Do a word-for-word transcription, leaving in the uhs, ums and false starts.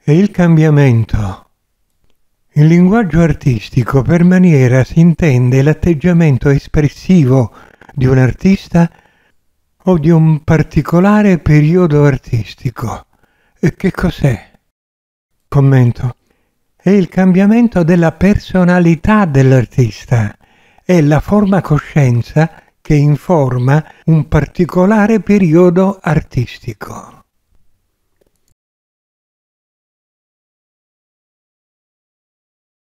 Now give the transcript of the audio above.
e il cambiamento. Il linguaggio artistico per maniera si intende l'atteggiamento espressivo di un artista o di un particolare periodo artistico. E che cos'è? Commento. È il cambiamento della personalità dell'artista, è la forma coscienza che informa un particolare periodo artistico.